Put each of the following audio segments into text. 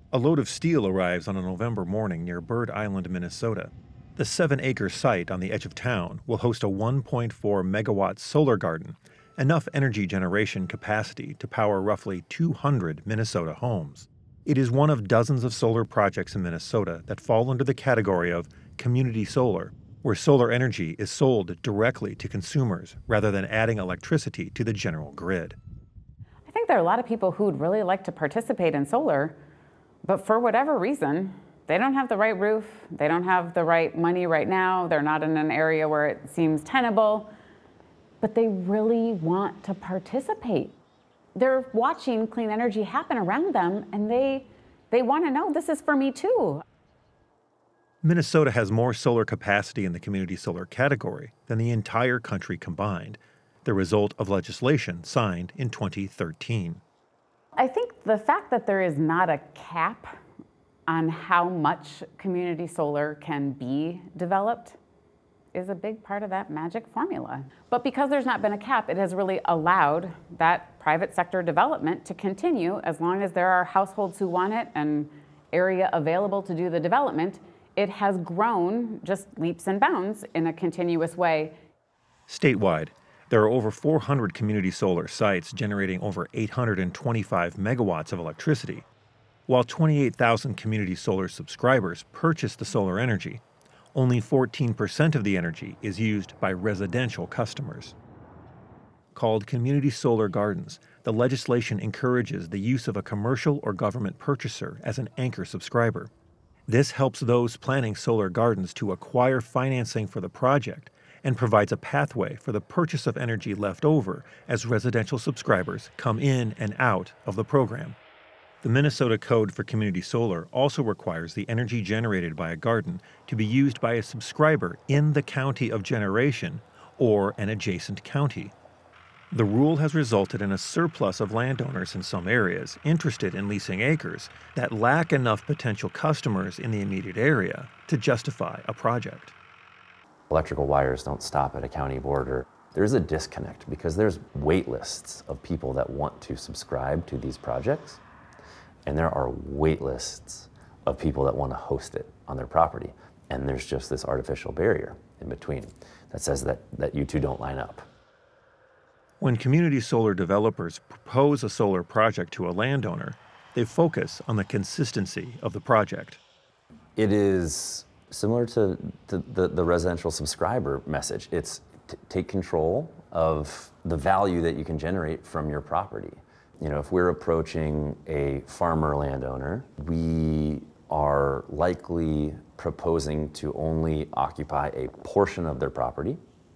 A load of steel arrives on a November morning near Bird Island, Minnesota. The 7-acre site on the edge of town will host a 1.4 megawatt solar garden, enough energy generation capacity to power roughly 200 Minnesota homes. It is one of dozens of solar projects in Minnesota that fall under the category of community solar, where solar energy is sold directly to consumers rather than adding electricity to the general grid. I think there are a lot of people who would really like to participate in solar, but for whatever reason, they don't have the right roof, they don't have the right money right now, they're not in an area where it seems tenable, but they really want to participate. They're watching clean energy happen around them, and they want to know this is for me too. Minnesota has more solar capacity in the community solar category than the entire country combined, the result of legislation signed in 2013. I think the fact that there is not a cap on how much community solar can be developed is a big part of that magic formula. But because there's not been a cap, it has really allowed that private sector development to continue as long as there are households who want it and area available to do the development. It has grown just leaps and bounds in a continuous way. Statewide, there are over 400 community solar sites generating over 825 megawatts of electricity. While 28,000 community solar subscribers purchase the solar energy, only 14% of the energy is used by residential customers. Called community solar gardens, the legislation encourages the use of a commercial or government purchaser as an anchor subscriber. This helps those planning solar gardens to acquire financing for the project and provides a pathway for the purchase of energy left over as residential subscribers come in and out of the program. The Minnesota Code for Community Solar also requires the energy generated by a garden to be used by a subscriber in the county of generation or an adjacent county. The rule has resulted in a surplus of landowners in some areas interested in leasing acres that lack enough potential customers in the immediate area to justify a project. Electrical wires don't stop at a county border. There's a disconnect because there's wait lists of people that want to subscribe to these projects, and there are wait lists of people that want to host it on their property. And there's just this artificial barrier in between that says that you two don't line up. When community solar developers propose a solar project to a landowner, they focus on the consistency of the project. It is similar to the residential subscriber message. It's take control of the value that you can generate from your property. You know, if we're approaching a farmer landowner, we are likely proposing to only occupy a portion of their property,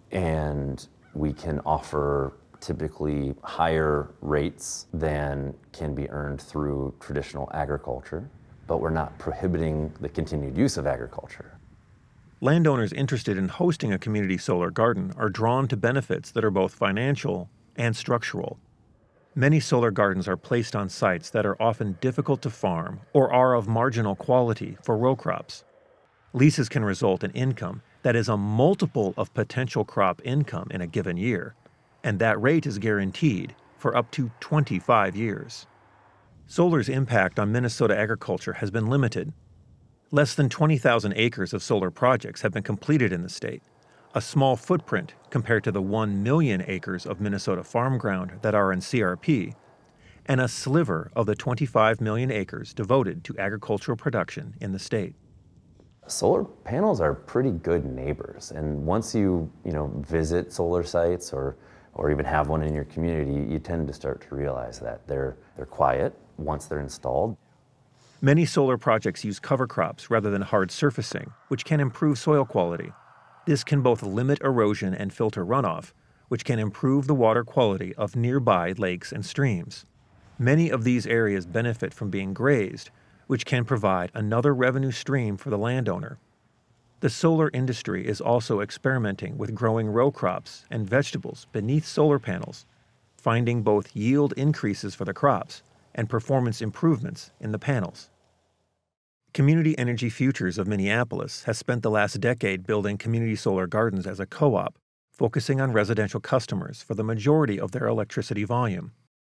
and we can offer typically higher rates than can be earned through traditional agriculture, but we're not prohibiting the continued use of agriculture. Landowners interested in hosting a community solar garden are drawn to benefits that are both financial and structural. Many solar gardens are placed on sites that are often difficult to farm or are of marginal quality for row crops. Leases can result in income that is a multiple of potential crop income in a given year, and that rate is guaranteed for up to 25 years. Solar's impact on Minnesota agriculture has been limited. Less than 20,000 acres of solar projects have been completed in the state, a small footprint compared to the 1 million acres of Minnesota farm ground that are in CRP, and a sliver of the 25 million acres devoted to agricultural production in the state. Solar panels are pretty good neighbors, and once you visit solar sites or even have one in your community, you tend to start to realize that they're quiet once they're installed. Many solar projects use cover crops rather than hard surfacing, which can improve soil quality. This can both limit erosion and filter runoff, which can improve the water quality of nearby lakes and streams. Many of these areas benefit from being grazed, which can provide another revenue stream for the landowner. The solar industry is also experimenting with growing row crops and vegetables beneath solar panels, finding both yield increases for the crops and performance improvements in the panels. Community Energy Futures of Minneapolis has spent the last decade building community solar gardens as a co-op, focusing on residential customers for the majority of their electricity volume.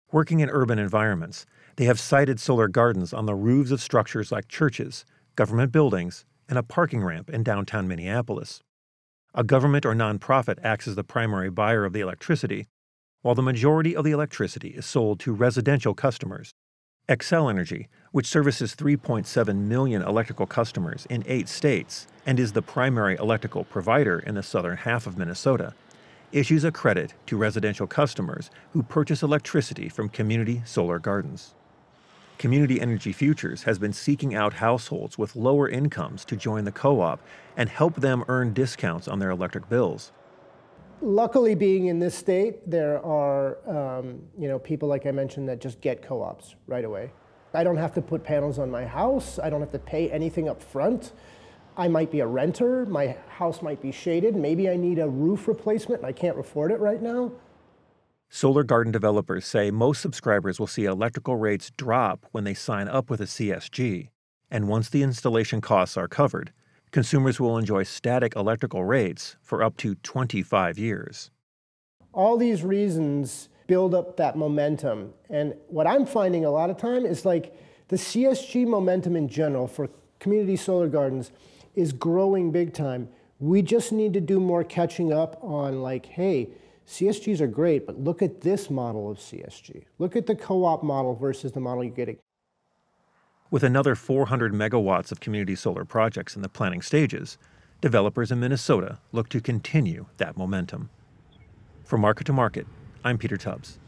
Working in urban environments, they have sited solar gardens on the roofs of structures like churches, government buildings, and a parking ramp in downtown Minneapolis. A government or nonprofit acts as the primary buyer of the electricity, while the majority of the electricity is sold to residential customers. Xcel Energy, which services 3.7 million electrical customers in 8 states and is the primary electrical provider in the southern half of Minnesota, issues a credit to residential customers who purchase electricity from community solar gardens. Community Energy Futures has been seeking out households with lower incomes to join the co-op and help them earn discounts on their electric bills. Luckily, being in this state, there are people like I mentioned that just get co-ops right away. I don't have to put panels on my house. I don't have to pay anything up front. I might be a renter. My house might be shaded. Maybe I need a roof replacement and I can't afford it right now. Solar garden developers say most subscribers will see electrical rates drop when they sign up with a CSG. And once the installation costs are covered, consumers will enjoy static electrical rates for up to 25 years. All these reasons build up that momentum. And what I'm finding a lot of time is like the CSG momentum in general for community solar gardens is growing big time. We just need to do more catching up on like, hey, CSGs are great, but look at this model of CSG. Look at the co-op model versus the model you're getting. With another 400 megawatts of community solar projects in the planning stages, developers in Minnesota look to continue that momentum. For Market to Market, I'm Peter Tubbs.